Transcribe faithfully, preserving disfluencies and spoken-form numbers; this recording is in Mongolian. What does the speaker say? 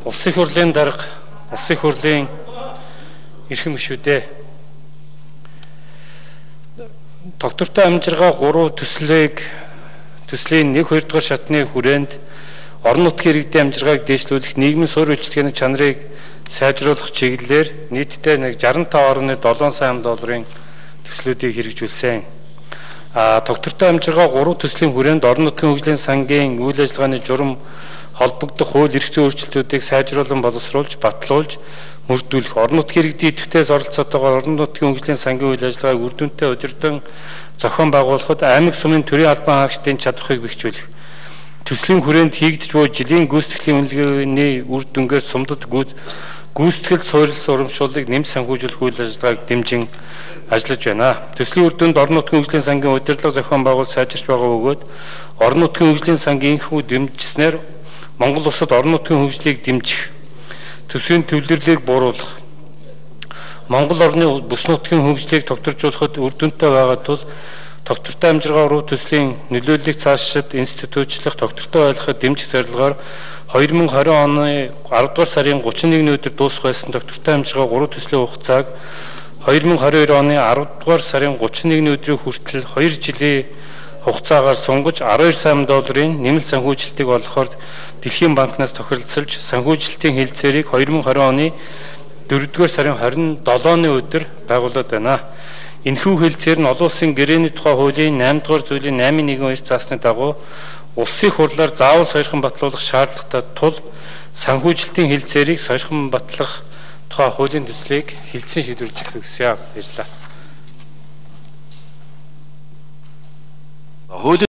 Улсын хурлын дарга, улсын хурлын эрхэм гишүүдээ доктортой амжиргаа гурван төслийг төслийн нэг хоёр дахь шатны хүрээнд орон нутгийн иргэдийн амжиргааг дэвшлүүлэх нийгмийн суурь үйлчлэгээний чанарыг сайжруулах чиглэлээр нийтдээ нэг шестдесет и пять ноль семь сая долларын төслүүдийг хэрэгжүүлсэн. А доктортой амжиргаа гурван төслийн хүрээнд орон нутгийн хөгжлийн сангийн үйл ажиллагааны журам холбогдох хууль эрх зүйн өөрчлөлтүүдийг сайжруулан боловсруулж, батлуулж, мөрдүүлэх, орон нутгийн иргэдийн идэвхтэйс оролцоотойгоор орон нутгийн хөгжлийн сангийн үйл ажиллагааг үр дүнтэй удирдан зохион байгуулахад аймаг сумын төрийн албан хаагчдын чадварыг бэхжүүлэх. Төслийн хүрээнд хийгдэж буй жилийн гүйцэтгэлийн үнэлгээний үр дүнгээр сумдад гүйцэтгэл суурилсан урамшууллыг нэмж санхүүжүүлэх үйл ажиллагааг дэмжин ажиллаж байна. Төслийн үр дүнд орон нутгийн хөгжлийн сангийн удирдлага зохион байгуулалт сайжирч байгаа бөгөөд орон нутгийн хөгжлийн сангийн инхүү дэмжснээр Монгол улсад орон нутгийн хөгжлийг дэмжих, төсвийн төвлөрлийг бууруулах, Монгол орны бүс нутгийн хөгжлийг тогтворжуулахад үр дүнтэй байгаа тул доктортой амжиргаа руу төслийн нөлөөллийг цаашид институтчлах, доктортой ойлгоход дэмжих зорилгоор хоёр мың и двадцать оны аравдугаар сарын гучин нэгний өдөр дуусах байсан доктортой амжиргаа гурван төслийн хугацааг хоёр мың и двадцать хоёр оны аравдугаар сарын гучин нэгний өдрийн хүртэл хоёр жилийн хугацаагаар сунгаж арван хоёр сая долларын нэмэлт санхүүжилтийг олохоор Дэлхийн банкнаас тохиролцолж санхүүжилтийн хэлэлцээрийг хоёр мың и двадцать оны дөрөвдүгээр сарын хорин долооны өдөр байгуулад байна. Энэхүү хэлэлцээр нь олон улсын гэрээний тухай хуулийн наймдугаар зүйлийн наймын нэгэн хоёр заасны дагуу улсын хурлаар заавал сойрхон батлуулах шаардлагатай тул санхүүжилтийн хэлэлцээрийг сойрхон батлах тухай хуулийн төслийг хэлэлцэн шийдвэрлэж өгсөн. Баярлалаа.